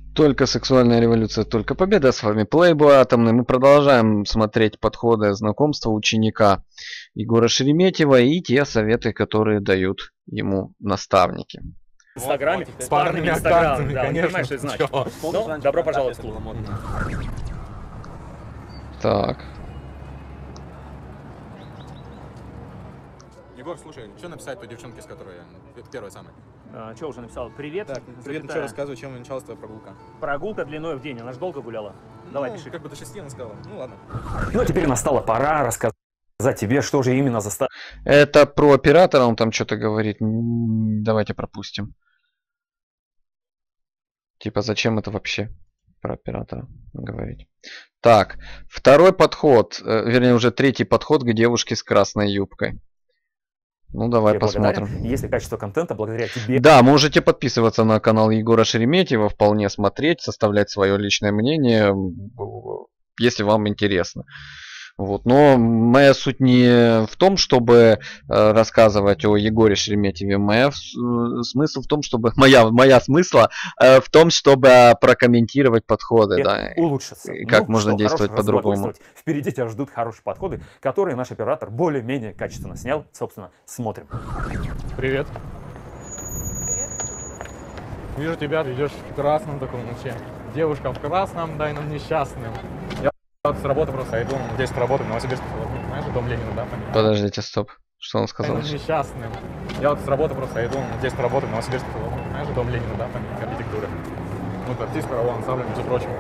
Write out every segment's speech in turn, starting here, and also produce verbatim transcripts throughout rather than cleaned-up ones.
Только сексуальная революция, только победа. С вами Playboy Атомный. Мы продолжаем смотреть подходы знакомства ученика Егора Шереметьева и те советы, которые дают ему наставники. В Инстаграме, вот, с парными Инстаграмами, да, конечно. не понимаешь, что это значит. Ну, добро пожаловать в клуб. Так. Егор, слушай, что написать той девчонке, с которой я первой самой? А, что уже написал? Привет. Так, привет, ну что, рассказывай, чем началась твоя прогулка? Прогулка длиной в день, она же долго гуляла. Давай, ну, пиши. Как бы до шести она сказала. Ну ладно. Ну, теперь настала пора рассказать тебе, что же именно заставило. Это про оператора, он там что-то говорит. Давайте пропустим. Типа, зачем это вообще про оператора говорить? Так, второй подход, вернее уже третий подход к девушке с красной юбкой. Ну, давай Я посмотрим. Если качество контента благодаря тебе... Да, можете подписываться на канал Егора Шереметьева, вполне смотреть, составлять свое личное мнение, если вам интересно. Вот. Но моя суть не в том, чтобы э, рассказывать о Егоре Шереметьеве. Моя в, смысл в том, чтобы... Моя, моя смысла э, в том, чтобы прокомментировать подходы. Да, улучшиться. Как ну, можно что, действовать по-другому. Впереди тебя ждут хорошие подходы, которые наш оператор более-менее качественно снял. Собственно, смотрим. Привет. Привет. Вижу тебя, ты идешь в красном таком луче. Девушка в красном, дай нам несчастным. Я вот с работы просто иду, здесь работаю, в Новосибирске, знаешь, дом Ленина, да? Понятно? Подождите, стоп. Что он сказал? Дай нам несчастным. Я вот с работы просто иду, здесь работаю, в Новосибирске, знаешь, дом Ленина, да? Понятно? Архитектура. Ну, артист правового ансамбля, между прочим.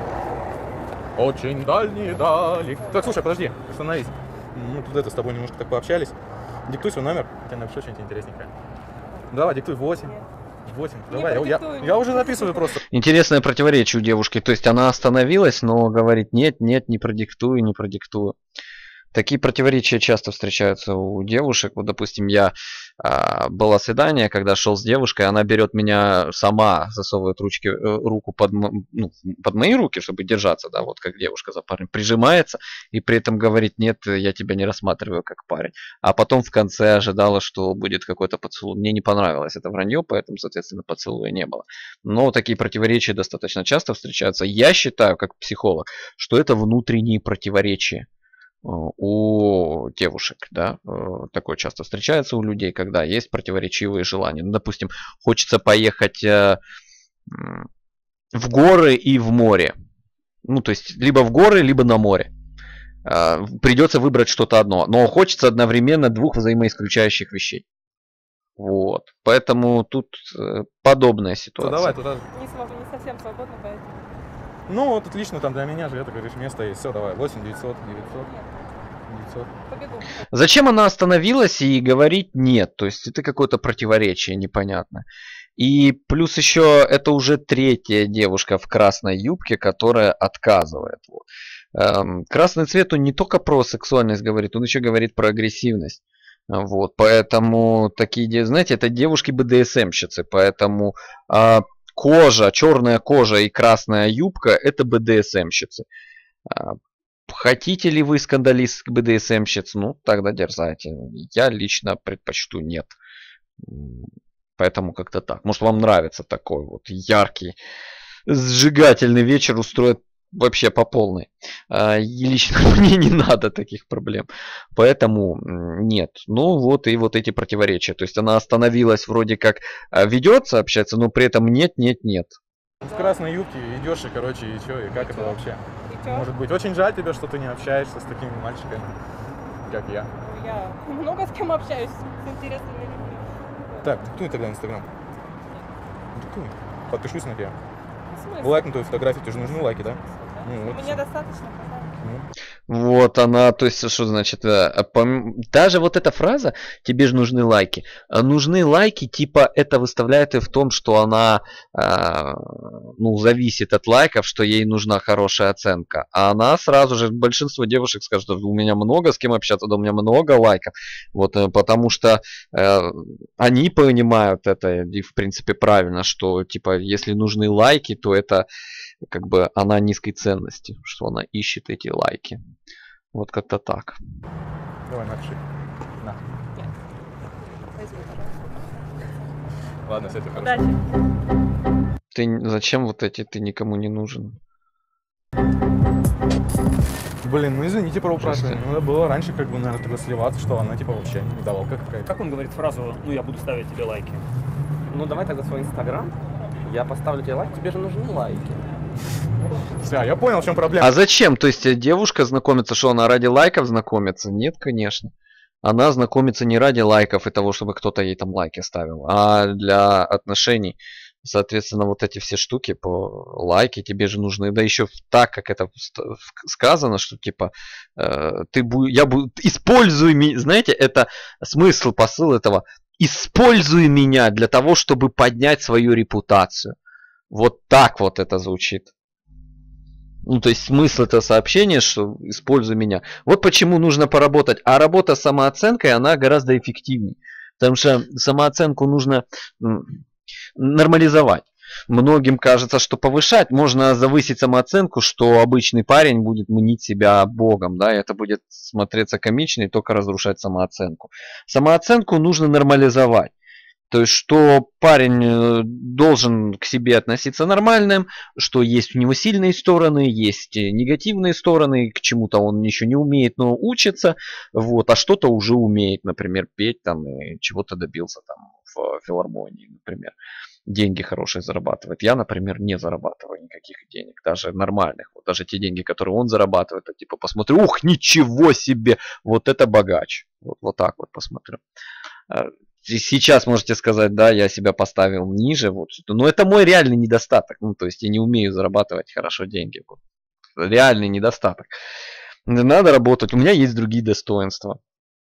Очень дальние дали. Так, слушай, подожди, остановись. Мы тут это с тобой немножко так пообщались. Диктуй свой номер, я напишу что-нибудь интересненькое. Давай, диктуй восемь. восемь. Давай, я, я, я уже записываю просто. Интересное противоречие у девушки. То есть она остановилась, но говорит: нет, нет, не продиктую, не продиктую. Такие противоречия часто встречаются у девушек. Вот, допустим, я а, было свидание, когда шел с девушкой, она берет меня сама, засовывает ручки, руку под, ну, под мои руки, чтобы держаться, да, вот как девушка за парнем, прижимается и при этом говорит: нет, я тебя не рассматриваю как парень. А потом в конце ожидала, что будет какой-то поцелуй. Мне не понравилось это вранье, поэтому, соответственно, поцелуя не было. Но такие противоречия достаточно часто встречаются. Я считаю, как психолог, что это внутренние противоречия у девушек, да, такое часто встречается у людей, когда есть противоречивые желания. Ну, допустим, хочется поехать в горы и в море. Ну, то есть, либо в горы, либо на море. Придется выбрать что-то одно. Но хочется одновременно двух взаимоисключающих вещей. Вот. Поэтому тут подобная ситуация. Ну, давай туда. Не, не совсем свободно, поэтому. Ну, вот отлично, там для меня же, это, говоришь, место есть. Все, давай, восемь девятьсот девятьсот девятьсот. Побегу. Зачем она остановилась и говорит нет? То есть это какое-то противоречие непонятное. И плюс еще это уже третья девушка в красной юбке, которая отказывает. Эм, красный цвет, он не только про сексуальность говорит, он еще говорит про агрессивность. Вот, поэтому такие, знаете, это девушки бэ дэ эс эм-щицы, поэтому... Э, Кожа, черная кожа и красная юбка – это бэ дэ эс эм-щицы. Хотите ли вы скандалист бэ дэ эс эм-щиц? Ну, тогда дерзайте. Я лично предпочту нет. Поэтому как-то так. Может, вам нравится такой вот яркий, сжигательный вечер устроить вообще по полной. И лично мне не надо таких проблем. Поэтому нет. Ну вот и вот эти противоречия. То есть она остановилась, вроде как ведется общаться, но при этом нет, нет, нет. В красной юбке идешь и, короче, и что, и как и это вообще? И чё? Может быть, очень жаль тебе, что ты не общаешься с такими мальчиками, как я. Я много с кем общаюсь, с интересными людьми. Так, диктуй тогда Инстаграм. Диктуй. Подпишусь на тебя. В Лайк на твою фотографию, тебе же нужны лайки, да? Ну, вот Мне всё. достаточно. Вот она, то есть, что значит, даже вот эта фраза, тебе же нужны лайки. Нужны лайки, типа, это выставляет и в том, что она, ну, зависит от лайков, что ей нужна хорошая оценка. А она сразу же, большинство девушек скажут, что у меня много с кем общаться, да у меня много лайков. Вот, потому что они понимают это, и в принципе правильно, что, типа, если нужны лайки, то это как бы она низкой ценности, что она ищет эти лайки. Вот как-то так. Давай, напиши. На. Нет. Возьми, пожалуйста. Ладно, с этим хорошо. Удачи. Ты зачем вот эти, ты никому не нужен? Блин, ну извините, правопрашивание. Надо было раньше, как бы, наверное, тогда сливаться, что она, типа, вообще не давалка какая-то. Как он говорит фразу, ну я буду ставить тебе лайки? Ну давай тогда свой инстаграм, я поставлю тебе лайк, тебе же нужны лайки. Все, я понял, в чем проблема. А зачем? То есть девушка знакомится, что она ради лайков знакомится? Нет, конечно. Она знакомится не ради лайков и того, чтобы кто-то ей там лайки ставил, а для отношений. Соответственно, вот эти все штуки по лайки тебе же нужны. Да еще так, как это сказано, что типа э, ты бу я буду используй меня. Знаете, это смысл, посыл этого. Используй меня для того, чтобы поднять свою репутацию. Вот так вот это звучит. Ну, то есть смысл этого сообщения, что используй меня. Вот почему нужно поработать. А работа с самооценкой, она гораздо эффективнее. Потому что самооценку нужно нормализовать. Многим кажется, что повышать можно завысить самооценку, что обычный парень будет мнить себя богом, да, и это будет смотреться комично и только разрушать самооценку. Самооценку нужно нормализовать. То есть, что парень должен к себе относиться нормальным, что есть у него сильные стороны, есть негативные стороны, к чему-то он еще не умеет, но учится, вот, а что-то уже умеет, например, петь там и чего-то добился там в филармонии, например. Деньги хорошие зарабатывает. Я, например, не зарабатываю никаких денег, даже нормальных. Вот даже те деньги, которые он зарабатывает, я типа посмотрю, ух, ничего себе, вот это богач. Вот, вот так вот посмотрю. Сейчас можете сказать, да, я себя поставил ниже, вот, но это мой реальный недостаток. Ну, то есть я не умею зарабатывать хорошо деньги. Вот. Реальный недостаток. Надо работать. У меня есть другие достоинства.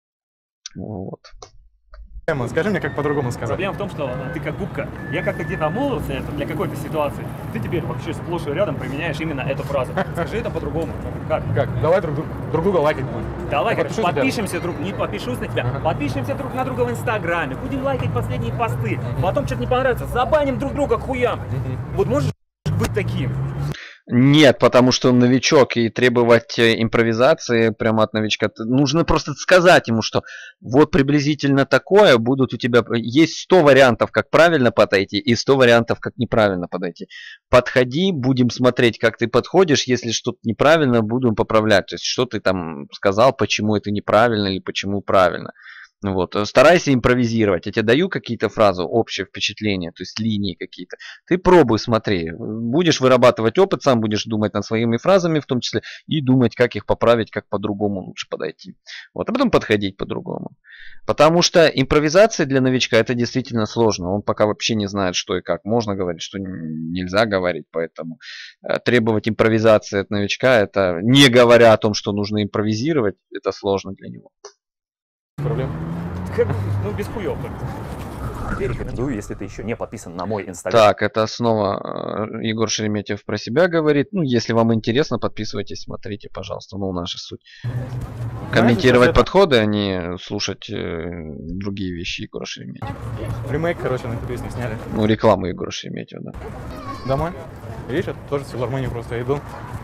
Вот. Скажи мне, как по-другому сказать. Проблема в том, что ты как губка. Я как-то где-то обмолвился это для какой-то ситуации. Ты теперь вообще сплошь и рядом применяешь именно эту фразу. Скажи это по-другому. Как? Как? Давай друг, друг друга лайкать будем. Да лайкать. Подпишусь Подпишемся друг, не подпишусь на тебя. Ага. Подпишемся друг на друга в инстаграме. Будем лайкать последние посты. Uh-huh. Потом что-то не понравится, забаним друг друга к хуям. Uh-huh. Вот можешь быть таким? Нет, потому что он новичок, и требовать импровизации прямо от новичка. Нужно просто сказать ему, что вот приблизительно такое будут у тебя... Есть сто вариантов, как правильно подойти, и сто вариантов, как неправильно подойти. Подходи, будем смотреть, как ты подходишь. Если что-то неправильно, будем поправлять. То есть, что ты там сказал, почему это неправильно или почему правильно. Вот. Старайся импровизировать. Я тебе даю какие-то фразы, общее впечатление, то есть линии какие-то. Ты пробуй, смотри. Будешь вырабатывать опыт, сам будешь думать над своими фразами в том числе, и думать, как их поправить, как по-другому лучше подойти. Вот. А потом подходить по-другому. Потому что импровизация для новичка это действительно сложно. Он пока вообще не знает, что и как. Можно говорить, что нельзя говорить. Поэтому требовать импровизации от новичка, это не говоря о том, что нужно импровизировать, это сложно для него. Проблем? Ну, без хуёв. Рекомендую, если ты еще не подписан на мой инстаграм. Так, это снова Егор Шереметьев про себя говорит. Ну, если вам интересно, подписывайтесь, смотрите, пожалуйста. Ну, наша суть. Комментировать подходы, а не слушать э, другие вещи Егора Шереметьева. Ремейк, короче, на эту песню сняли. Ну, рекламу Егора Шереметьева, да. Домой? Видишь, я тоже в филармонию просто иду.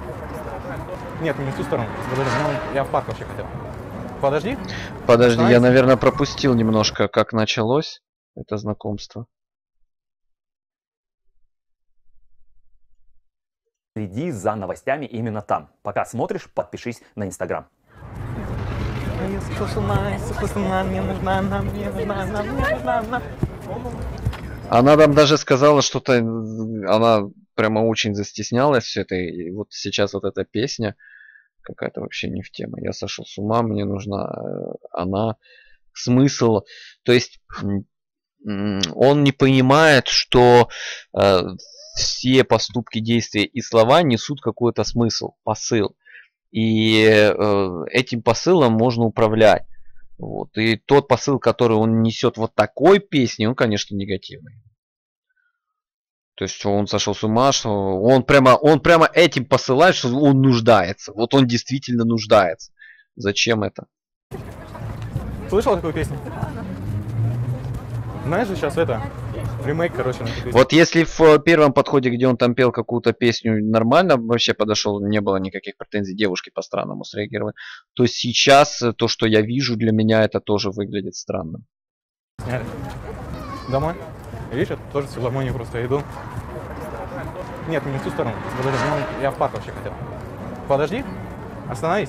Нет, не в ту сторону. Я в парк вообще хотел. Подожди. Подожди, Знаете? Я, наверное, пропустил немножко, как началось это знакомство. Следи за новостями именно там. Пока смотришь, подпишись на инстаграм. Она там даже сказала что-то, она прямо очень застеснялась все это. И вот сейчас вот эта песня какая-то вообще не в тему. Я сошел с ума, мне нужна она. Смысл. То есть он не понимает, что э, все поступки, действия и слова несут какой-то смысл, посыл. И э, этим посылом можно управлять. Вот. И тот посыл, который он несет вот такой песней, он, конечно, негативный. То есть он сошел с ума, что он прямо, он прямо этим посылает, что он нуждается. Вот он действительно нуждается. Зачем это? Слышал такую песню? Знаешь же сейчас это, ремейк, короче, на эту песню. Вот если в первом подходе, где он там пел какую-то песню, нормально вообще подошел, не было никаких претензий, девушки по-странному среагировали, то сейчас то, что я вижу, для меня это тоже выглядит странным. Сняли. Домой? Видишь, я тоже в филармонию просто иду. Нет, не в ту сторону. Подожди, ну, я в парк вообще хотел. Подожди. Остановись.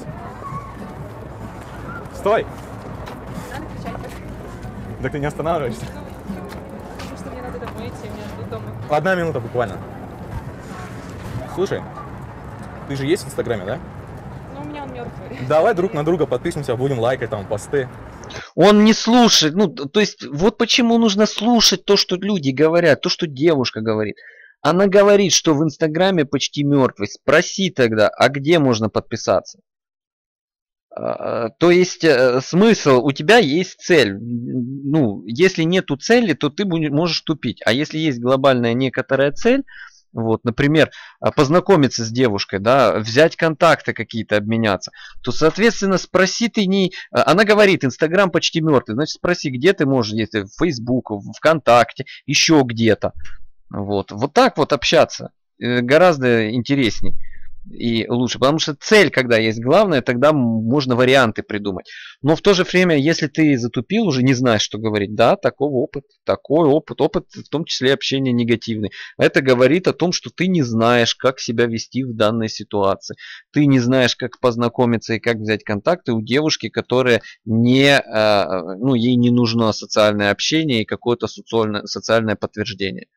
Стой. Надо кричать. Так ты не останавливаешься. Потому что мне надо домой идти, у меня тут дома. Одна минута буквально. Слушай, ты же есть в Инстаграме, да? Ну, у меня он мертвый. Давай друг на друга подпишемся, будем лайкать там посты. Он не слушает, ну, то есть, вот почему нужно слушать то, что люди говорят, то, что девушка говорит. Она говорит, что в Инстаграме почти мертвый. Спроси тогда, а где можно подписаться? А, то есть, э, смысл, у тебя есть цель. Ну, если нету цели, то ты будешь, можешь тупить. А если есть глобальная некоторая цель, вот, например, познакомиться с девушкой, да, взять контакты какие-то, обменяться, то, соответственно, спроси ты не... Она говорит, Инстаграм почти мертвый, значит, спроси, где ты можешь, если в Facebook, в ВКонтакте, еще где-то. Вот, вот так вот общаться гораздо интересней и лучше, потому что цель, когда есть главное, тогда можно варианты придумать. Но в то же время, если ты затупил, уже не знаешь, что говорить, да, такой опыт, такой опыт, опыт, в том числе общение негативный. Это говорит о том, что ты не знаешь, как себя вести в данной ситуации. Ты не знаешь, как познакомиться и как взять контакты у девушки, которая не, ну, ей не нужно социальное общение и какое-то социальное, социальное подтверждение.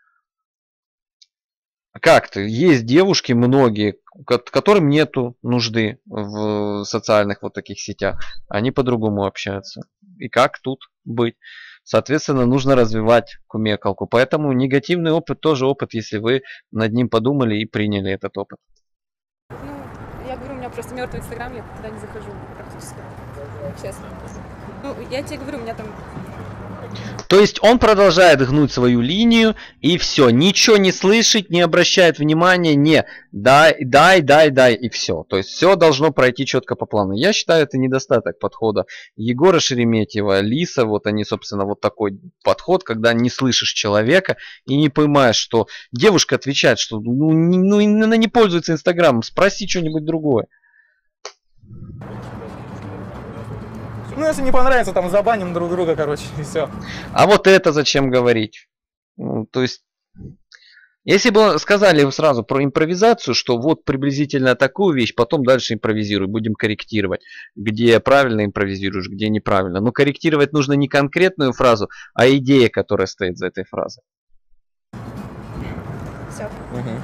Как-то есть девушки, многие, которым нету нужды в социальных вот таких сетях. Они по-другому общаются. И как тут быть? Соответственно, нужно развивать кумекалку. Поэтому негативный опыт тоже опыт, если вы над ним подумали и приняли этот опыт. Ну, я говорю, у меня просто мертвый Инстаграм, я туда не захожу практически. Честно. Ну, я тебе говорю, у меня там... То есть он продолжает гнуть свою линию и все, ничего не слышит, не обращает внимания, не дай, дай, дай, дай и все. То есть все должно пройти четко по плану. Я считаю, это недостаток подхода Егора Шереметьева, Лиса, вот они, собственно, вот такой подход, когда не слышишь человека и не понимаешь, что девушка отвечает, что ну, не, ну она не пользуется Инстаграмом, спроси что-нибудь другое. Ну, если не понравится, там забаним друг друга, короче, и все. А вот это зачем говорить? Ну, то есть, если бы сказали сразу про импровизацию, что вот приблизительно такую вещь, потом дальше импровизируй, будем корректировать, где правильно импровизируешь, где неправильно. Но корректировать нужно не конкретную фразу, а идея, которая стоит за этой фразой. Все. Угу.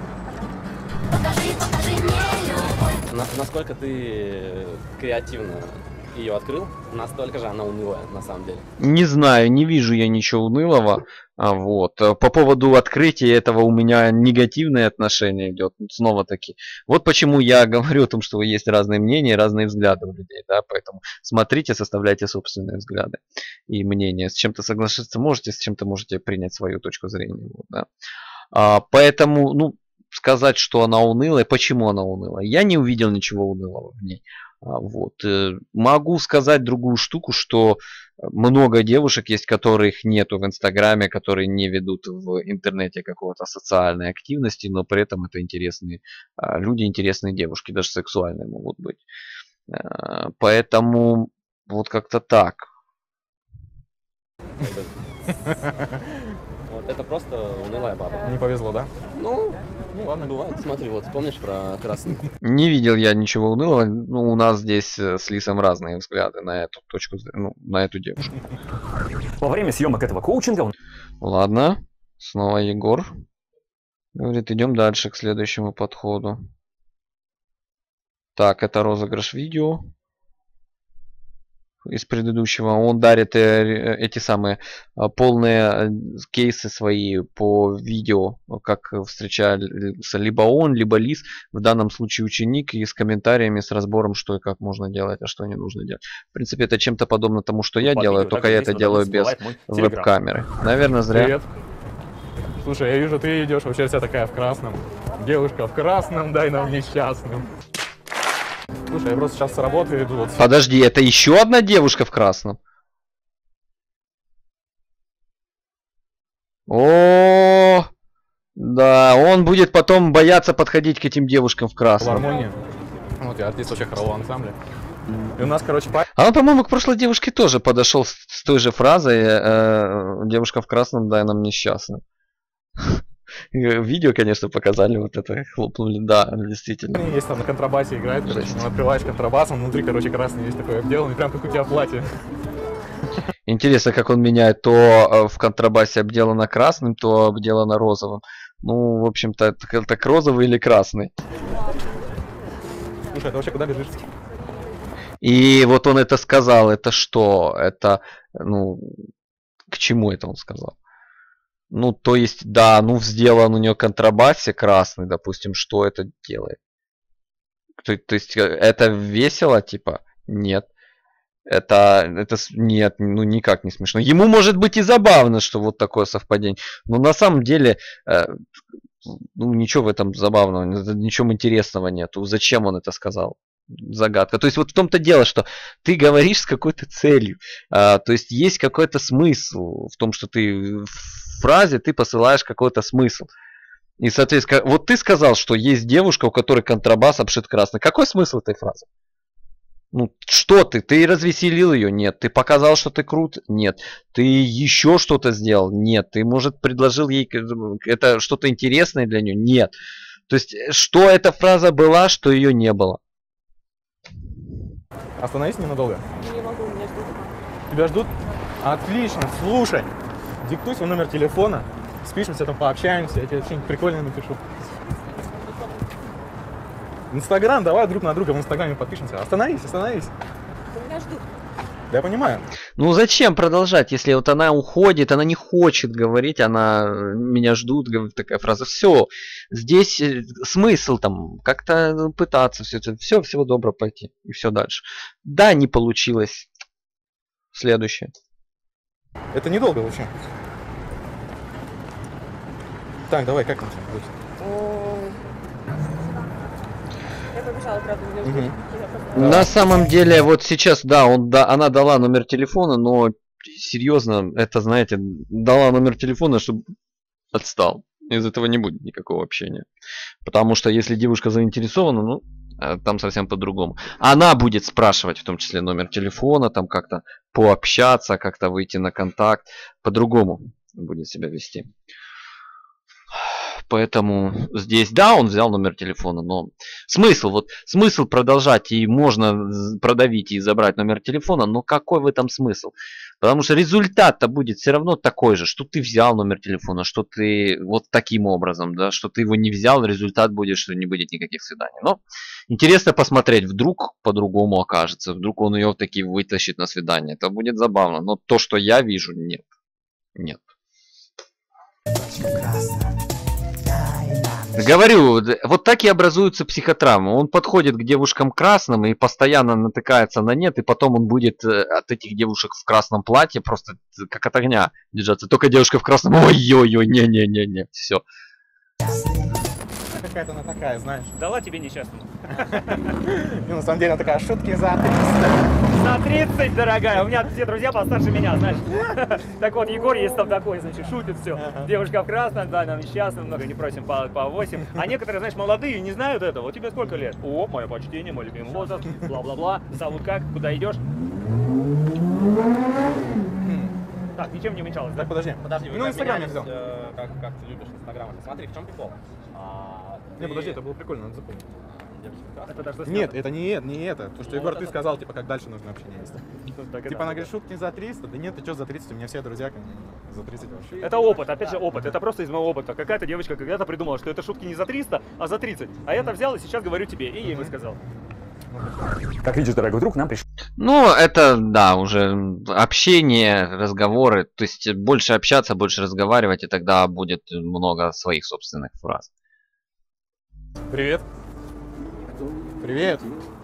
Насколько ты креативно ее открыл, настолько же она унылая, на самом деле. Не знаю, не вижу я ничего унылого. А вот. По поводу открытия этого у меня негативное отношение идет. Снова таки. Вот почему я говорю о том, что есть разные мнения, разные взгляды у людей. Да? Поэтому смотрите, составляйте собственные взгляды и мнения. С чем-то согласиться можете, с чем-то можете принять свою точку зрения. Вот, да? а, поэтому, ну, сказать, что она унылая, почему она унылая? Я не увидел ничего унылого в ней. Вот. Могу сказать другую штуку, что много девушек есть, которых нету в Инстаграме, которые не ведут в интернете какого-то социальной активности, но при этом это интересные люди, интересные девушки, даже сексуальные могут быть. Поэтому вот как-то так. Вот это просто унылая баба. Не повезло, да? Ну, ну ладно, бывает. Смотри, вот помнишь про красный? Не видел я ничего унылого. Ну, у нас здесь с Лисом разные взгляды на эту точку, ну, на эту девушку. Во время съемок этого коучинга он... Ладно, снова Егор говорит, идем дальше к следующему подходу. Так, это розыгрыш видео из предыдущего. Он дарит эти самые полные кейсы свои по видео, как встречается либо он, либо Лис, в данном случае ученик, и с комментариями, с разбором, что и как можно делать, а что не нужно делать. В принципе, это чем-то подобно тому, что я Под делаю, видео только я это делаю без веб-камеры. Наверное, зря. Привет. Слушай, я вижу, ты идешь, вообще вся такая в красном. Девушка в красном, дай нам несчастным. Слушай, я просто сейчас с работы иду. Вот... Подожди, это еще одна девушка в красном? О, да, он будет потом бояться подходить к этим девушкам в красном. Гармония. Вот я артист вообще хорового ансамбля. И у нас, короче, парень. А он, по-моему, к прошлой девушке тоже подошел с, с той же фразой э, «девушка в красном, дай нам несчастным». Видео, конечно, показали, вот это хлопнули, да, действительно. Есть там на контрабасе играет, короче, ну, открываешь контрабас, он внутри, короче, красный есть такой обделанный, прям как у тебя платье. Интересно, как он меняет, то в контрабасе обделано красным, то обделано розовым. Ну, в общем-то, это так розовый или красный. Слушай, ты вообще куда бежишь? И вот он это сказал, это что? Это, ну, к чему это он сказал? Ну, то есть, да, ну, сделан у нее контрабасе красный, допустим, что это делает? То, то есть, это весело, типа? Нет. Это, это, нет, ну, никак не смешно. Ему может быть и забавно, что вот такое совпадение. Но на самом деле, э, ну, ничего в этом забавного, ничего интересного нету. Зачем он это сказал? Загадка. То есть вот в том-то дело, что ты говоришь с какой-то целью. А, то есть есть какой-то смысл в том, что ты в фразе ты посылаешь какой-то смысл. И, соответственно, вот ты сказал, что есть девушка, у которой контрабас обшит красный. Какой смысл этой фразы? Ну, что ты? Ты развеселил ее? Нет. Ты показал, что ты крут? Нет. Ты еще что-то сделал? Нет. Ты, может, предложил ей это что-то интересное для нее? Нет. То есть, что эта фраза была, что ее не было? Остановись ненадолго. Не могу, меня ждут. Тебя ждут? Отлично, слушай. Диктуй свой номер телефона, спишемся там, пообщаемся, я тебе что-нибудь прикольное напишу. Инстаграм, давай друг на друга в Инстаграме подпишемся. Остановись, остановись. Меня ждут. Да я понимаю. Ну зачем продолжать, если вот она уходит, она не хочет говорить, она меня ждут, говорит такая фраза. Все, здесь смысл там как-то пытаться все это, все, всего доброго пойти и все дальше. Да, не получилось. Следующее. Это недолго вообще. Так, давай, как там будет? Ой. Я побежала, правда, меня ждут. Мгм. Я просто- На самом деле, вот сейчас, да, он, да, она дала номер телефона, но серьезно, это, знаете, дала номер телефона, чтобы отстал. Из этого не будет никакого общения. Потому что если девушка заинтересована, ну, э, там совсем по-другому. Она будет спрашивать, в том числе, номер телефона, там как-то пообщаться, как-то выйти на контакт. По-другому будет себя вести. Поэтому здесь, да, он взял номер телефона, но смысл, вот смысл продолжать, и можно продавить и забрать номер телефона, но какой в этом смысл? Потому что результат-то будет все равно такой же, что ты взял номер телефона, что ты вот таким образом, да, что ты его не взял, результат будет, что не будет никаких свиданий. Но интересно посмотреть, вдруг по-другому окажется, вдруг он ее таки вытащит на свидание, это будет забавно, но то, что я вижу, нет, нет. Говорю, вот так и образуются психотравмы. Он подходит к девушкам красным и постоянно натыкается на нет, и потом он будет от этих девушек в красном платье просто как от огня держаться. Только девушка в красном, ой-ой-ой, не-не-не-не, все. Какая-то она такая, знаешь. Дала тебе несчастному. И на самом деле она такая, шутки за триста. За тридцать, дорогая. У меня все друзья постарше меня, знаешь. Так вот, Егор есть там такой, значит, шутит все. Девушка в красном, да, нам несчастным, много не просим по, по восемь. А некоторые, знаешь, молодые, не знают этого. Вот тебе сколько лет? О, мое почтение, мой любимый возраст, бла-бла-бла. Зовут как? Куда идешь? Так, ничем не уменьшалось, да? Так, подожди. Подожди, вы Ну, как Инстаграм я менялись, взял. э, как, как ты любишь Инстаграм. Смотри, в чем прикол? А, Не, ты подожди, это было прикольно, надо запомнить. девушка красная. Это даже Нет, это не это, не это. То, что, Ну, Егор, вот ты это- сказал, типа, как дальше нужно общение вести. Так и Типа, да. она говорит, шутки за триста. Да нет, ты что за тридцать? У меня все друзья ко мне за тридцать вообще. Это опыт, опять же опыт. Это просто из моего опыта. Какая-то девочка когда-то придумала, что это шутки не за триста, а за тридцать. А я это взял и сейчас говорю тебе, и ей высказал. Как видишь, дорогой друг, нам пришлось Ну, это, да, уже общение, разговоры. То есть больше общаться, больше разговаривать, и тогда будет много своих собственных фраз. Привет. Привет.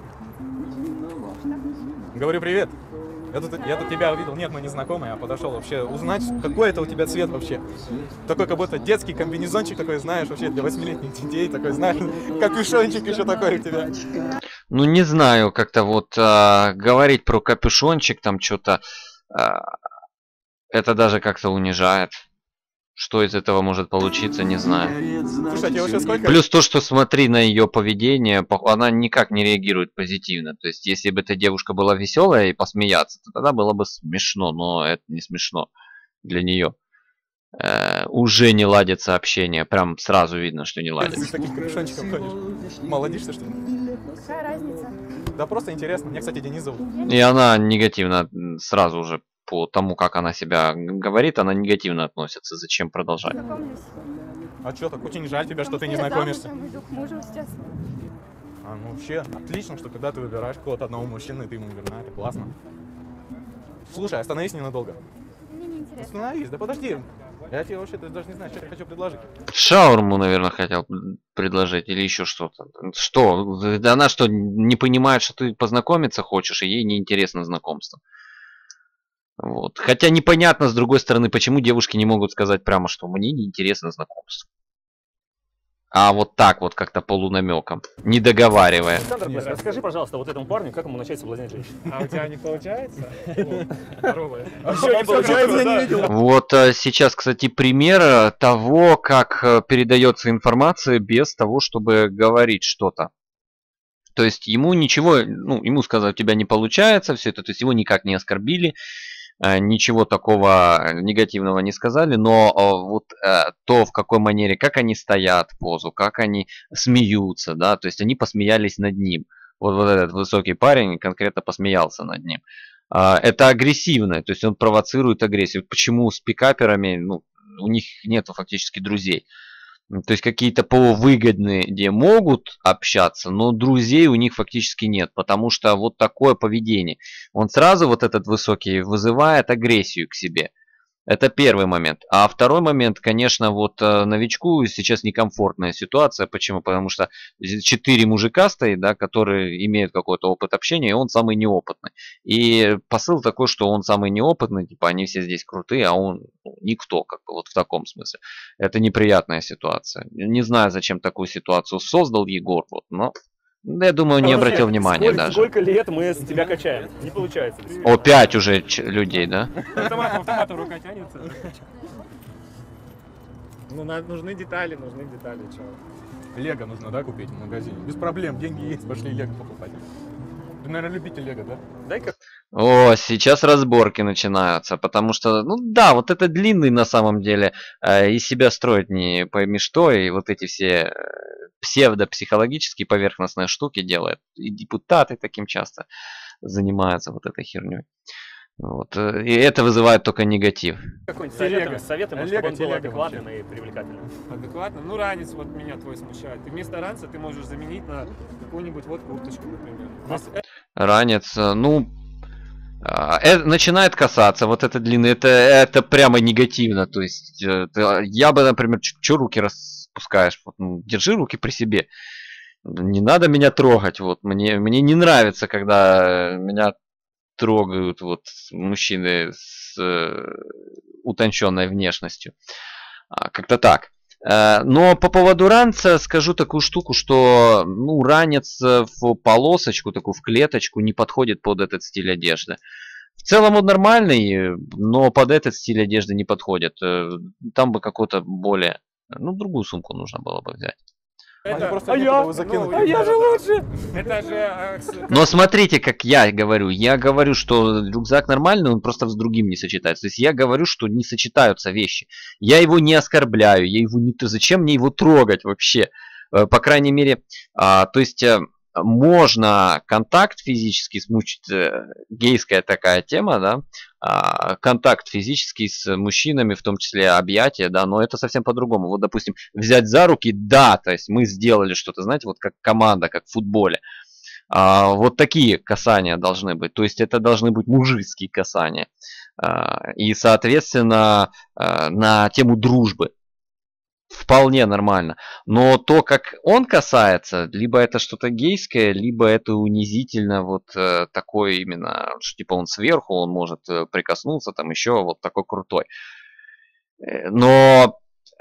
Говорю, привет. Я тут, я тут тебя увидел. Нет, мы не знакомые, а подошел вообще узнать, какой это у тебя цвет вообще. Такой, как будто детский комбинезончик такой, знаешь, вообще для восьмилетних детей. Такой, знаешь, капюшончик еще такой у тебя. Ну, не знаю, как-то вот а, говорить про капюшончик, там что-то, а, это даже как-то унижает. Что из этого может получиться, не знаю. Слушай, а тебе вообще сколько? Плюс то, что смотри на ее поведение, пох- она никак не реагирует позитивно. То есть, если бы эта девушка была веселая и посмеяться, то тогда было бы смешно, но это не смешно для нее. э, уже не ладится общение. Прям сразу видно, что не Ты ладится. с таким капюшончиком ходишь. Молодишься, что ли? Какая разница? Да просто интересно. Меня, кстати, Денис зовут. И она негативно м, сразу уже по тому, как она себя г- говорит, она негативно относится. Зачем продолжать? Знакомлюсь. А что, так очень жаль тебя, что Потому ты не я знакомишься. замужем, иду к мужу сейчас. А, ну вообще, отлично, что когда ты выбираешь кого-то одного мужчины, ты ему верна, это классно. Слушай, остановись ненадолго. Мне не интересно. Остановись, да подожди. Я тебе вообще даже не знаю, что я хочу предложить. Шаурму, наверное, хотел м, предложить или еще что-то. Что? Да она что, не понимает, что ты познакомиться хочешь, и ей неинтересно знакомство. Вот. Хотя непонятно, с другой стороны, почему девушки не могут сказать прямо, что мне неинтересно знакомство. А вот так вот как-то полунамеком, не договаривая. Александр, Плеск, расскажи, пожалуйста, вот этому парню, как ему начать соблазнять женщин? А у тебя не получается? Здорово. Еще не получается, я не видел. Вот э, сейчас, кстати, пример э, того, как э, передается информация без того, чтобы говорить что-то. То есть ему ничего, ну, ему сказать, у тебя не получается, все это, то есть его никак не оскорбили, э, ничего такого негативного не сказали, но э, вот э, то, в какой манере, как они стоят, позу, как они смеются, да, то есть они посмеялись над ним. Вот, вот этот высокий парень конкретно посмеялся над ним. А, это агрессивно, то есть он провоцирует агрессию. Почему с пикаперами, ну, у них нет фактически друзей? То есть какие-то полувыгодные, где могут общаться, но друзей у них фактически нет, потому что вот такое поведение. Он сразу, вот этот высокий, вызывает агрессию к себе. Это первый момент. А второй момент, конечно, вот э, новичку сейчас некомфортная ситуация. Почему? Потому что четыре мужика стоит, да, которые имеют какой-то опыт общения, и он самый неопытный. И посыл такой, что он самый неопытный, типа они все здесь крутые, а он ну, никто, как бы вот в таком смысле. Это неприятная ситуация. Не знаю, зачем такую ситуацию создал Егор, вот, но я думаю, не обратил внимания сколько, даже. Сколько лет мы с тебя качаем? Не получается. О, пять уже ч- людей, да? Автомат, автоматом рука тянется. Ну, надо, нужны детали, нужны детали, чё. Лего нужно, да, купить в магазине? Без проблем, деньги есть, пошли Лего покупать. Ты, наверное, любитель Лего, да? Дай-ка. О, сейчас разборки начинаются, потому что, ну да, вот это длинный на самом деле, э, из себя строить не пойми что, и вот эти все э, псевдопсихологические поверхностные штуки делает. И депутаты таким часто занимаются вот этой херней. Вот. э, И это вызывает только негатив. Какой-нибудь Телега. совет, советы, может, Телега, чтобы он был телега адекватным и привлекательным. Адекватно. Ну, ранец вот меня твой смущает. Ты вместо ранца ты можешь заменить на какую-нибудь вот курточку, например. То есть Ранец, э, ну, а, э, начинает касаться, вот это длинное, это, это прямо негативно. То есть э, ты- я бы, например, что руки распускаешь? Вот, ну, держи руки при себе. Не надо меня трогать. Вот. Мне, мне не нравится, когда меня трогают вот, мужчины с э, утонченной внешностью. А, Как-то так. Э, Но по поводу ранца скажу такую штуку, что ну, ранец э, в полосочку, такую в клеточку не подходит под этот стиль одежды. В целом он нормальный, но под этот стиль одежды не подходит. Э, Там бы какой-то более... Ну, другую сумку нужно было бы взять. Они это, просто а некуда я? его закинуть. Ну, а я же лучше. Это же... э, с- Но смотрите, как я говорю. Я говорю, что рюкзак нормальный, он просто с другим не сочетается. То есть я говорю, что не сочетаются вещи. Я его не оскорбляю, я его не... Зачем мне его трогать вообще? Э, По крайней мере, а, то есть э, можно контакт физический смучить, э, гейская такая тема, да, а, контакт физический с мужчинами, в том числе объятия, да, но это совсем по-другому. Вот, допустим, взять за руки, да, то есть мы сделали что-то, знаете, вот как команда, как в футболе. А, вот такие касания должны быть. То есть это должны быть мужицкие касания. А, и, соответственно, а, на тему дружбы. Вполне нормально. Но то, как он касается, либо это что-то гейское, либо это унизительно вот э, такое именно, что типа он сверху, он может э, прикоснуться, там еще вот такой крутой. Э, Но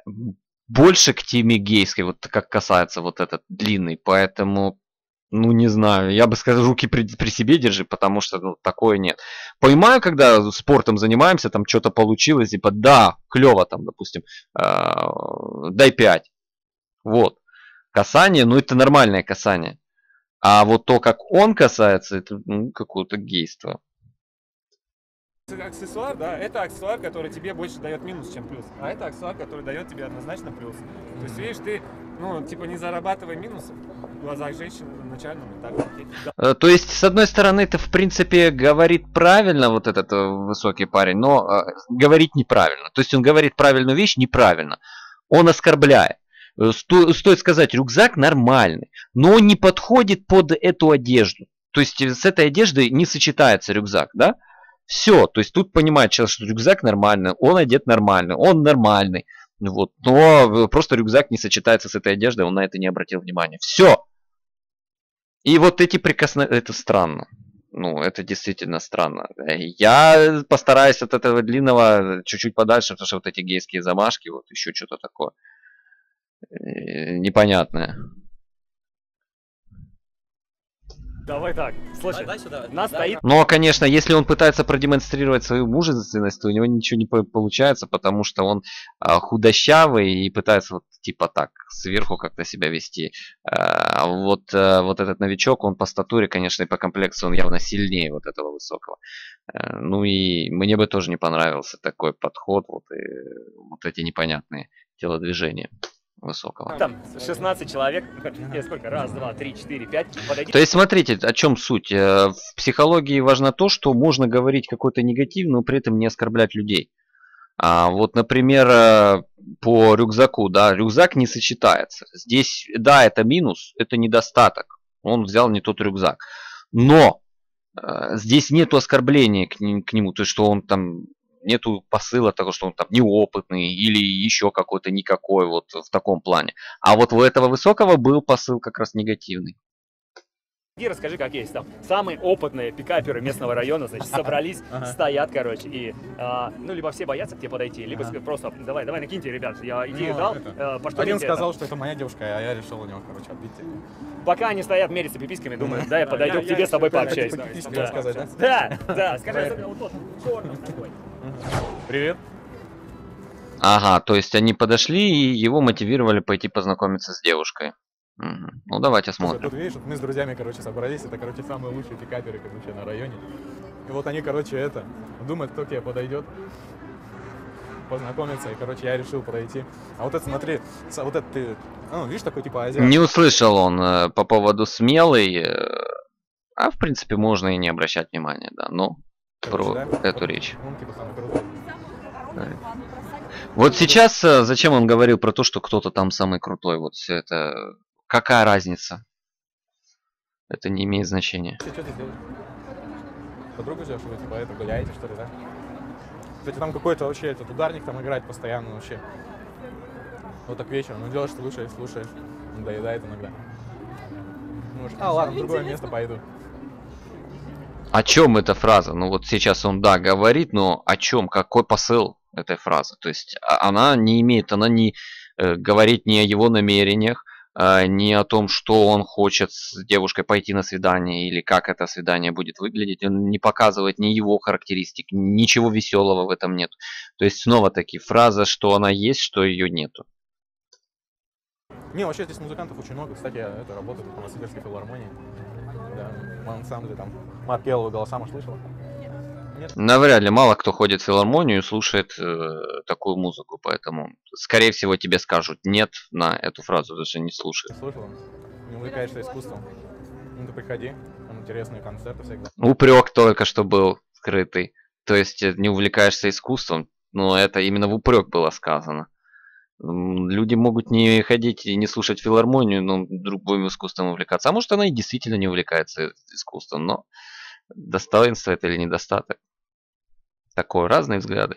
больше к теме гейской, вот как касается вот этот длинный, поэтому, ну не знаю, я бы сказал, руки при, при себе держи, потому что ну, такое нет. Понимаю, когда спортом занимаемся, там что-то получилось, типа да, клево там, допустим, э, дай пять. Вот. Касание, ну это нормальное касание. А вот то, как он касается, это ну, какое-то гейство. Аксессуар, да, это аксессуар, который тебе больше дает минус, чем плюс. А это аксессуар, который дает тебе однозначно плюс. То есть, видишь, ты, ну, типа, не зарабатывай минусы в глазах женщин на начальном этапе. Э, То есть, с одной стороны, это, в принципе, говорит правильно вот этот э, высокий парень, но э, говорит неправильно. То есть, он говорит правильную вещь неправильно. Он оскорбляет. Э, сто- стоит сказать, рюкзак нормальный, но он не подходит под эту одежду. То есть, э, с этой одеждой не сочетается рюкзак, да? Все, то есть тут понимает человек, что рюкзак нормальный, он одет нормально, он нормальный. Вот, но просто рюкзак не сочетается с этой одеждой, он на это не обратил внимания. Все. И вот эти прикосновения, это странно. Ну, это действительно странно. Я постараюсь от этого длинного чуть-чуть подальше, потому что вот эти гейские замашки, вот еще что-то такое э, непонятное. Давай так, слушай, Дай сюда. нас Да, стоит Но, конечно, если он пытается продемонстрировать свою мужественность, то у него ничего не по- получается, потому что он а, худощавый и пытается вот типа так сверху как-то себя вести. А вот, а, вот этот новичок, он по статуре, конечно, и по комплексу он явно сильнее вот этого высокого. А, ну и мне бы тоже не понравился такой подход, вот, и, вот эти непонятные телодвижения высокого. там шестнадцать человек, я сколько, раз, два, три, четыре, пять, подойди. То есть, смотрите, о чем суть. Э, В психологии важно то, что можно говорить какой-то негатив, но при этом не оскорблять людей. А вот, например, э, по рюкзаку, да, рюкзак не сочетается. Здесь, да, это минус, это недостаток. Он взял не тот рюкзак. Но э, здесь нету оскорбления к, ним- к нему, то есть, что он там нету посыла того, что он там неопытный или еще какой-то никакой вот в таком плане. А вот у этого высокого был посыл как раз негативный. И расскажи, как есть там. Самые опытные пикаперы местного района, значит, собрались, стоят, короче, и, а, ну, либо все боятся к тебе подойти, либо Ага. просто, давай, давай, накиньте, ребят, я идею Ну, дал, это, э, поштурмите Один это. сказал, что это моя девушка, а я решил у него, короче, отбить. Пока они стоят, мерятся пиписьками, думают, да, я подойду я- к тебе, я с тобой еще, да, пообщаюсь. типа, Пиписьки Да. рассказать, да? Да, да, скажи, особенно вот тот, в черном такой. Привет. Ага, то есть они подошли и его мотивировали пойти познакомиться с девушкой. Мгм. Ну давайте Слушай, смотрим. тут видишь, вот мы с друзьями, короче, собрались, это, короче, самые лучшие пикаперы, короче, на районе. И вот они, короче, это, думают, кто к тебе подойдет, познакомиться, и, короче, я решил подойти. А вот это, смотри, с- вот это ты, ну, видишь, такой, типа, азиат. Не услышал он э, по поводу смелый, э, а в принципе можно и не обращать внимания, да, но короче, про да? эту Вот речь. Он, типа, самый крутой. Вот сейчас, э, зачем он говорил про то, что кто-то там самый крутой, вот все это, какая разница? Это не имеет значения. Ты что ты делаешь? Подругу ждешь, вы, типа, это, гуляете, что ли, да? Кстати, там какой-то вообще этот ударник там играет постоянно вообще. Вот так вечером, ну делаешь, слушаешь, слушаешь, надоедает иногда. Может, а ладно, в другое место пойду. О чем эта фраза? Ну вот сейчас он, да, говорит, но о чем, какой посыл этой фразы? То есть а- она не имеет, она не э, говорит ни о его намерениях, а, ни о том, что он хочет с девушкой пойти на свидание или как это свидание будет выглядеть. Он не показывает ни его характеристик, ничего веселого в этом нет. То есть снова таки фраза, что она есть, что ее нету. Не, вообще здесь музыкантов очень много. Кстати, я это, работаю в Новосибирской филармонии. Да, в ансамбле там. Мат Пелого голоса, может, слышала? Нет? Навряд ли мало кто ходит в филармонию и слушает э, такую музыку, поэтому, скорее всего, тебе скажут нет на эту фразу, даже не слушай. Не слышала? Не увлекаешься искусством? Ну ты приходи, там интересные концерты всегда. Упрек только что был скрытый. То есть э, не увлекаешься искусством, но это именно в упрек было сказано. М, Люди могут не ходить и не слушать филармонию, но другим искусством увлекаться. А может, она и действительно не увлекается искусством, но достоинство это или недостаток. Такое, разные взгляды.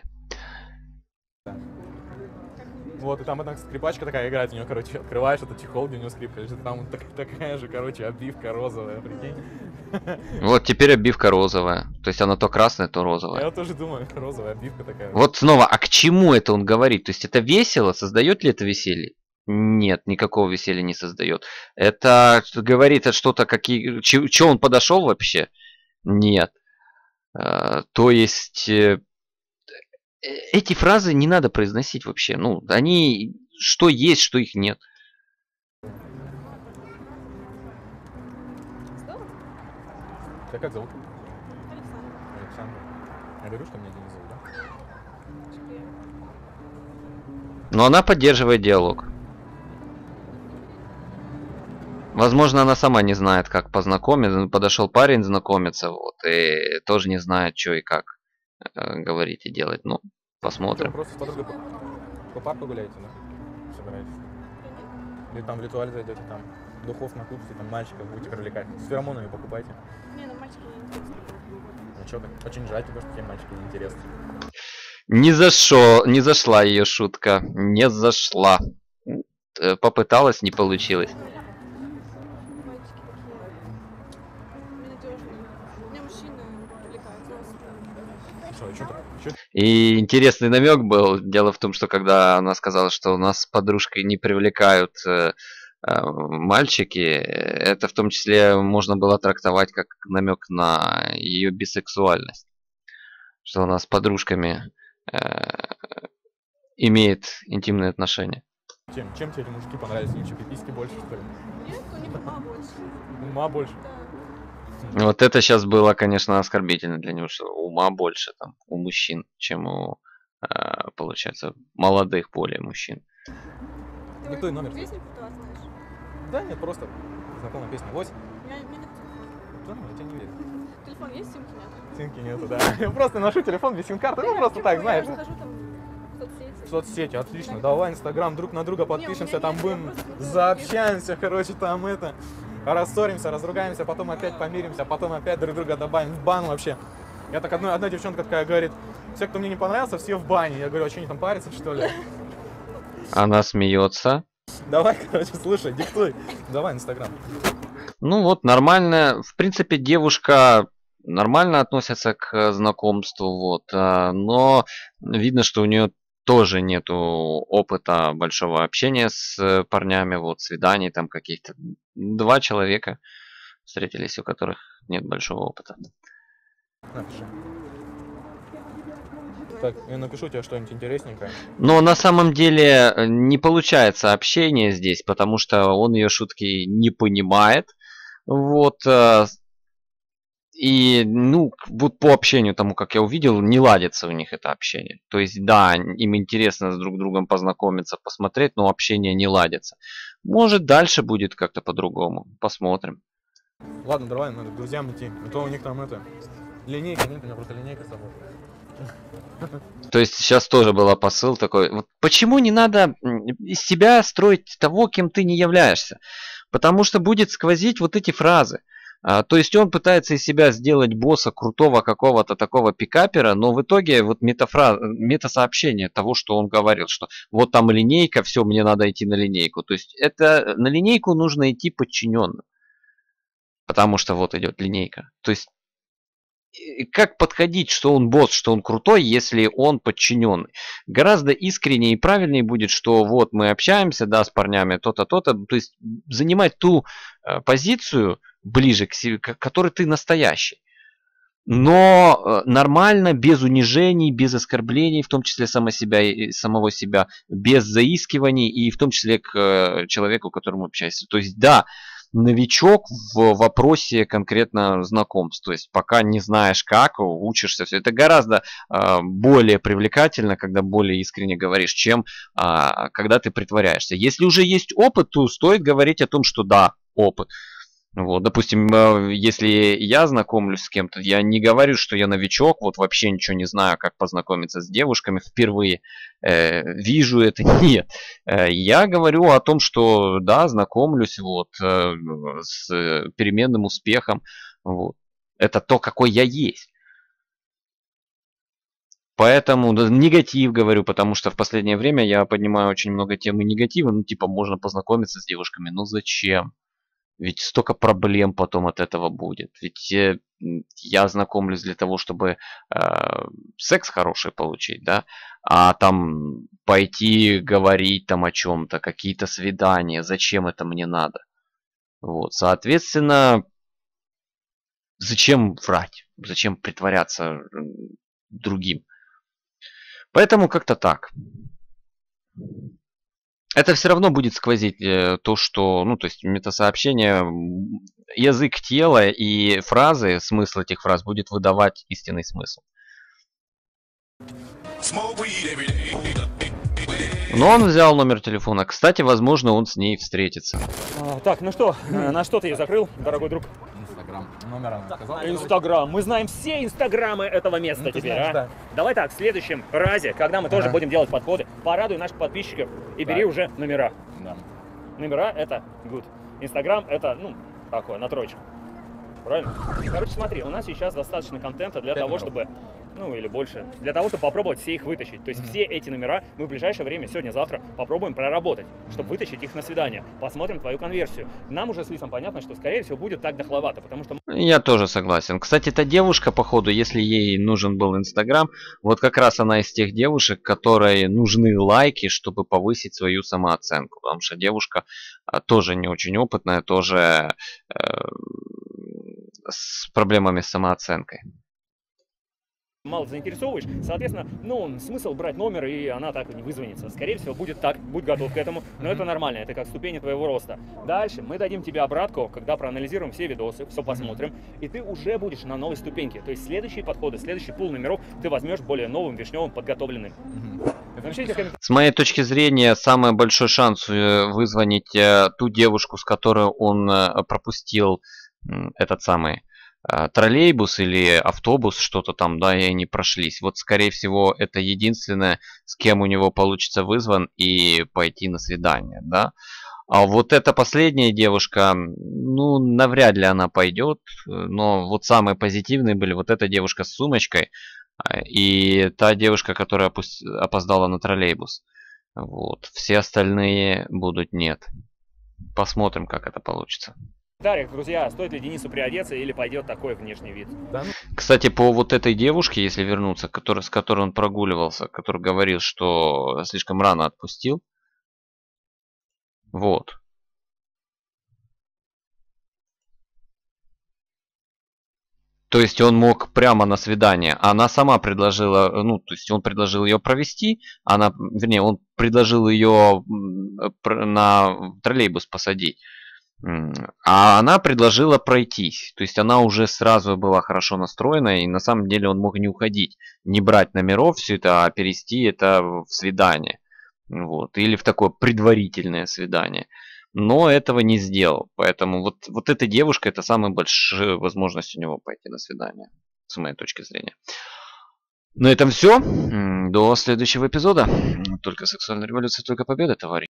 Вот, и там одна скрипачка такая играет, у нее, короче, открываешь этот чехол, где у нее скрипка лежит, там вот так- такая же, короче, обивка розовая, прикинь. Вот теперь обивка розовая. То есть она то красная, то розовая. Я вот тоже думаю, розовая обивка такая. Вот снова, а к чему это он говорит? То есть это весело? Создает ли это веселье? Нет, никакого веселья не создает. Это говорит что-то, какие, что он подошел вообще? Нет. Э, То есть э, э, эти фразы не надо произносить вообще. Ну, они что есть, что их нет. Тебя как зовут? Александр. Я говорю, что меня Денис зовут, да? Но она поддерживает диалог. Возможно, она сама не знает, как познакомиться. Подошел парень знакомиться, вот, и тоже не знает, что и как э, говорить и делать. Ну, посмотрим. Вы просто с подругой по, по парку гуляете, да? Собираетесь? Или там в ритуале зайдете, там духов накупите, там мальчиков будете привлекать. С феромонами покупайте. Не, ну мальчики не интересны. Ну что ты, очень жаль тебе, что тебе мальчики не интересны. Не зашло, не зашла ее шутка. Не зашла. Э, Попыталась, не получилось. Мальчики такие ненадежные. Мне мужчины привлекают взрослые. Что, что ты? Чё? И интересный намек был. Дело в том, что когда она сказала, что у нас с подружкой не привлекают э, э, мальчики, это в том числе можно было трактовать как намек на ее бисексуальность. Что она с подружками э, имеет интимные отношения. Чем, чем тебе эти мужики понравились? У них что, пиписьки больше, что ли? Нет, у них ума больше. Ума больше? Да. Вот это сейчас было, конечно, оскорбительно для него, что ума больше там у мужчин, чем у, э, получается, молодых более мужчин. Ты Диктуй номер. песню про вас знаешь? Да нет, просто знакомая песня. восемь. У меня, у меня нет телефона. Да, я тебя не верю. Телефон есть, симки нет? Симки нету, да. Я просто ношу телефон без сим-карты, ну просто так, знаешь. Я захожу там в соцсети. В соцсети, отлично. Да. Давай инстаграм, друг на друга Не, у подпишемся, меня там нет, будем я просто- заобщаемся, короче, там это. Рассоримся, разругаемся, потом опять помиримся, потом опять друг друга добавим в бан вообще. Я так одна, одна девчонка такая говорит, все, кто мне не понравился, все в бане. Я говорю, а что они там парятся, что ли? Она смеется. Давай, короче, слушай, диктуй. Давай инстаграм. Ну вот, нормально. В принципе, девушка нормально относится к знакомству, вот. а, Но видно, что у нее тоже нету опыта большого общения с э, парнями, вот, свиданий там каких-то. Два человека встретились, у которых нет большого опыта. Напиши. Так, я напишу тебе что-нибудь интересненькое. Но на самом деле э, не получается общение здесь, потому что он ее шутки не понимает. Вот. э, И, ну, к- вот по общению тому, как я увидел, не ладится у них это общение. То есть, да, им интересно с друг другом познакомиться, посмотреть, но общение не ладится. Может, дальше будет как-то по-другому. Посмотрим. Ладно, давай, надо к друзьям идти. А то у них там это... Линейка, нет, у меня просто линейка с собой. То есть сейчас тоже был посыл такой. Вот почему не надо м, из себя строить того, кем ты не являешься? Потому что будет сквозить вот эти фразы. А, то есть он пытается из себя сделать босса крутого какого-то такого пикапера, но в итоге вот метафра... метасообщение того, что он говорил, что вот там линейка, все, мне надо идти на линейку. То есть это на линейку нужно идти подчиненным. Потому что вот идет линейка. То есть и как подходить, что он босс, что он крутой, если он подчиненный? Гораздо искреннее и правильнее будет, что вот мы общаемся, да, с парнями, то-то, то-то. То есть занимать ту э, позицию ближе к себе, к которой ты настоящий. Но э, нормально, без унижений, без оскорблений, в том числе само себя, и самого себя, без заискиваний и в том числе к э, человеку, к которому общаешься. То есть да, новичок в вопросе конкретно знакомств. То есть пока не знаешь как, учишься, все это гораздо э, более привлекательно, когда более искренне говоришь, чем э, когда ты притворяешься. Если уже есть опыт, то стоит говорить о том, что да, опыт. Вот, допустим, э, если я знакомлюсь с кем-то, я не говорю, что я новичок, вот вообще ничего не знаю, как познакомиться с девушками впервые, э, вижу это, нет. Э, я говорю о том, что да, знакомлюсь вот, э, с переменным успехом, вот. Это то, какой я есть. Поэтому да, негатив говорю, потому что в последнее время я поднимаю очень много темы негатива, ну типа можно познакомиться с девушками, но зачем? Ведь столько проблем потом от этого будет. Ведь э, я знакомлюсь для того, чтобы э, секс хороший получить, да, а там пойти говорить там о чем-то, какие-то свидания, зачем это мне надо? Вот, соответственно, зачем врать, зачем притворяться другим? Поэтому как-то так. Это все равно будет сквозить э, то, что, ну, то есть метасообщение, язык тела и фразы, смысл этих фраз будет выдавать истинный смысл. Но он взял номер телефона. Кстати, возможно, он с ней встретится. А, так, ну что, э, на что ты ее закрыл, дорогой друг? Инстаграм. Номер она сказала. Инстаграм. Мы знаем все инстаграмы этого места Ну, ты теперь, знаешь, а? да. Давай так, в следующем разе, когда мы тоже Ага. будем делать подходы, порадуй наших подписчиков и бери Так. уже номера. Да. Номера это good. Инстаграм это, ну, такое, на троечку. Правильно? Короче, смотри, у нас сейчас достаточно контента для Пять того, номеров. чтобы, ну или больше, для того, чтобы попробовать все их вытащить. То есть Мгм. все эти номера мы в ближайшее время, сегодня-завтра, попробуем проработать, чтобы вытащить их на свидание. Посмотрим твою конверсию. Нам уже с Лисом понятно, что, скорее всего, будет так дохловато, потому что Я тоже согласен. Кстати, эта девушка, походу, если ей нужен был Инстаграм, вот как раз она из тех девушек, которой нужны лайки, чтобы повысить свою самооценку. Потому что девушка а, тоже не очень опытная, тоже э, с проблемами с самооценкой. мало заинтересовываешь, соответственно, ну, смысл брать номер, и она так и не вызвонится. Скорее всего, будет так, будь готов к этому, но это нормально, это как ступени твоего роста. Дальше мы дадим тебе обратку, когда проанализируем все видосы, все посмотрим, и ты уже будешь на новой ступеньке. То есть следующие подходы, следующий пул номеров ты возьмешь более новым, вишневым, подготовленным. Напишите в комментариях. С моей точки зрения, самый большой шанс э, вызвонить э, ту девушку, с которой он э, пропустил м, этот самый э, троллейбус или автобус, что-то там, да, и они прошлись. Вот, скорее всего, это единственное, с кем у него получится вызван и пойти на свидание, да. А вот эта последняя девушка, ну, навряд ли она пойдет, но вот самые позитивные были вот эта девушка с сумочкой а, и та девушка, которая опус- опоздала на троллейбус. Вот. Все остальные будут нет. Посмотрим, как это получится. В комментариях, друзья, стоит ли Денису приодеться или пойдет такой внешний вид. Кстати, по вот этой девушке, если вернуться, который, с которой он прогуливался, который говорил, что слишком рано отпустил. Вот. То есть он мог прямо на свидание. Она сама предложила, ну, то есть он предложил ее провести, она, вернее, он предложил ее на троллейбус посадить. А она предложила пройтись. То есть она уже сразу была хорошо настроена, и на самом деле он мог не уходить, не брать номеров, все это, а перевести это в свидание. Вот. Или в такое предварительное свидание. Но этого не сделал. Поэтому вот, вот эта девушка, это самая большая возможность у него пойти на свидание. С моей точки зрения. На этом все. До следующего эпизода. Только сексуальная революция, только победа, товарищи.